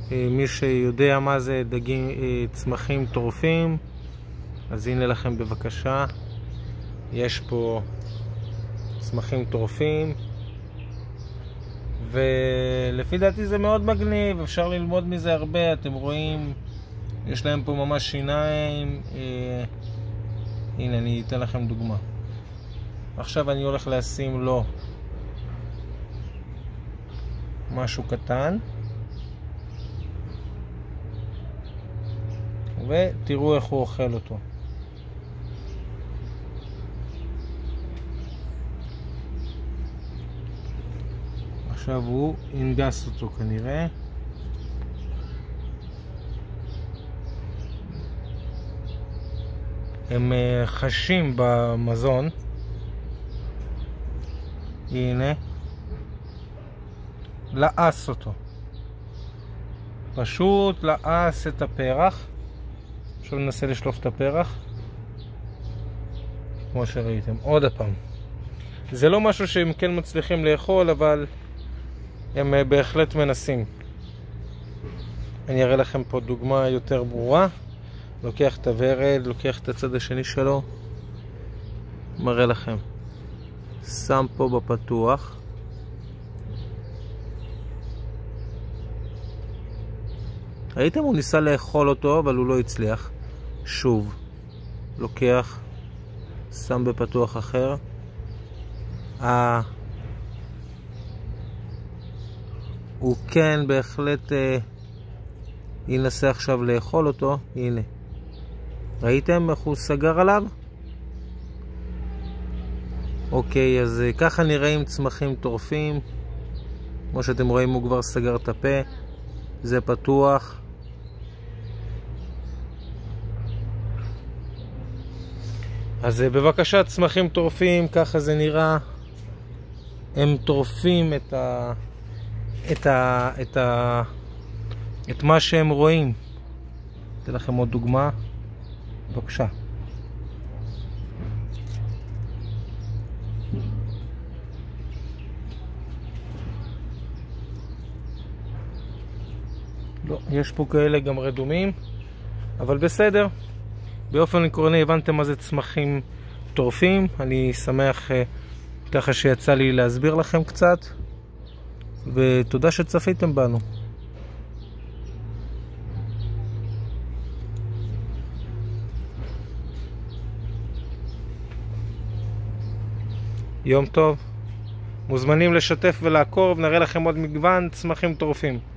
מי שיודע מה זה דגים, צמחים טורפים, אז הנה לכם בבקשה. יש פה צמחים טורפים, ולפי דעתי זה מאוד מגניב, אפשר ללמוד מזה הרבה. אתם רואים, יש להם פה ממש שיניים. הנה אני אתן לכם דוגמה. עכשיו אני הולך לשים לו משהו קטן, ותראו איך הוא אוכל אותו. עכשיו הוא ינגס אותו כנראה. הם חשים במזון. הנה, לעס אותו, פשוט לעס את הפרח. עכשיו ננסה לשלוף את הפרח כמו שראיתם עוד הפעם. זה לא משהו שהם כן מצליחים לאכול, אבל הם בהחלט מנסים. אני אראה לכם פה דוגמה יותר ברורה. לוקח את הוורד, לוקח את הצד השני שלו, מראה לכם, שם פה בפתוח, ראיתם? הוא ניסה לאכול אותו אבל הוא לא הצליח. שוב לוקח, שם בפתוח אחר. הוא כן בהחלט ינסה עכשיו לאכול אותו. הנה, ראיתם איך הוא סגר עליו? אוקיי, אז ככה נראים צמחים טורפים. כמו שאתם רואים, הוא כבר סגר את הפה, זה פתוח. אז בבקשה, צמחים טורפים, ככה זה נראה. הם טורפים את מה שהם רואים. אתן לכם עוד דוגמה, בבקשה. לא, יש פה כאלה גם רדומים, אבל בסדר. באופן עקרוני הבנתם מה זה צמחים טורפים. אני שמח ככה שיצא לי להסביר לכם קצת, ותודה שצפיתם בנו. יום טוב. מוזמנים לשתף ולעקוב, נראה לכם עוד מגוון צמחים טורפים.